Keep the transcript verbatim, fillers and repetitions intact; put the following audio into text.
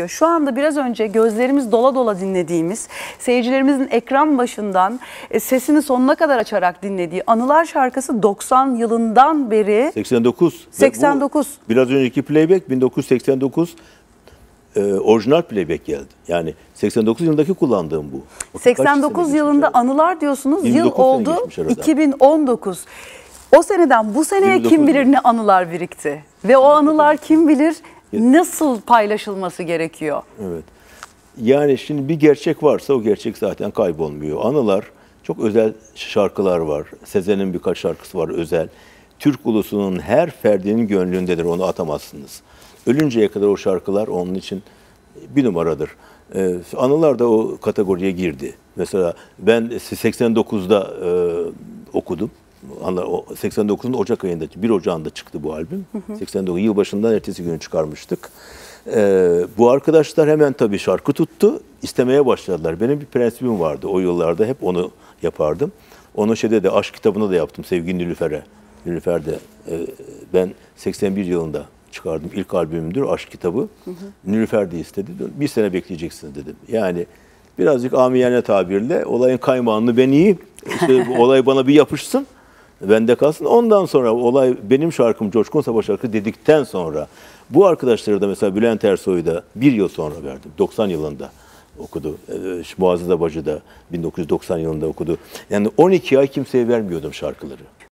Şu anda biraz önce gözlerimiz dola dola dinlediğimiz, seyircilerimizin ekran başından e, sesini sonuna kadar açarak dinlediği Anılar şarkısı doksan yılından beri... seksen dokuz. seksen dokuz. Bu, biraz önceki playback bin dokuz yüz seksen dokuz e, orijinal playback geldi. Yani seksen dokuz yılındaki kullandığım bu. Bakın seksen dokuz yılında Anılar diyorsunuz, yıl oldu iki bin on dokuz. O seneden bu seneye kim bilir ne anılar birikti. Ve o anılar kim bilir nasıl paylaşılması gerekiyor. Evet. Yani şimdi bir gerçek varsa o gerçek zaten kaybolmuyor. Anılar, çok özel şarkılar var. Sezen'in birkaç şarkısı var özel. Türk ulusunun her ferdinin gönlündedir, onu atamazsınız. Ölünceye kadar o şarkılar onun için bir numaradır. Ee, anılar da o kategoriye girdi. Mesela ben seksen dokuzda e, okudum. seksen dokuzun Ocak ayında, bir Ocağı'nda çıktı bu albüm. Hı hı. seksen dokuz yılbaşından ertesi gün çıkarmıştık. Ee, bu arkadaşlar hemen tabii şarkı tuttu, istemeye başladılar. Benim bir prensibim vardı o yıllarda, hep onu yapardım. Onu şeyde de, aşk kitabına da yaptım, Sevgili Nilüfer'e. Nilüfer'de e, ben seksen bir yılında çıkardım, ilk albümümdür aşk kitabı. Hı hı. Nilüfer de istedi, bir sene bekleyeceksiniz dedim. Yani birazcık amiyane tabirle olayın kaymağını ben yiyeyim, işte olay bana bir yapışsın. Bende kalsın. Ondan sonra olay benim şarkım, Coşkun Sabah şarkı dedikten sonra bu arkadaşları da mesela Bülent Ersoy'u da bir yıl sonra verdim. doksan yılında okudu. Ee, Muazzez Abacı da bin dokuz yüz doksan yılında okudu. Yani on iki ay kimseye vermiyordum şarkıları.